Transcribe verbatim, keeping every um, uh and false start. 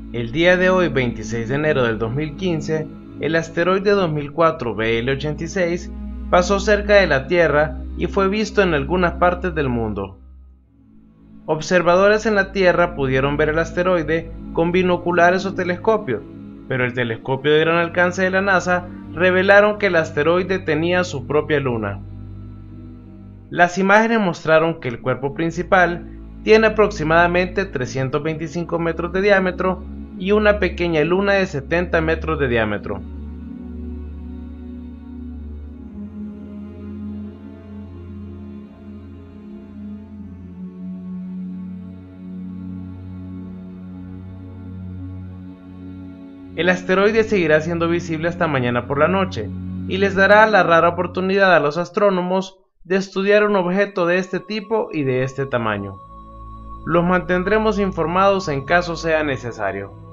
El día de hoy, veintiséis de enero del dos mil quince, el asteroide dos mil cuatro B L ochenta y seis pasó cerca de la Tierra y fue visto en algunas partes del mundo. Observadores en la Tierra pudieron ver el asteroide con binoculares o telescopios, pero el telescopio de gran alcance de la NASA revelaron que el asteroide tenía su propia luna. Las imágenes mostraron que el cuerpo principal tiene aproximadamente trescientos veinticinco metros de diámetro y una pequeña luna de setenta metros de diámetro. El asteroide seguirá siendo visible hasta mañana por la noche y les dará la rara oportunidad a los astrónomos de estudiar un objeto de este tipo y de este tamaño. Los mantendremos informados en caso sea necesario.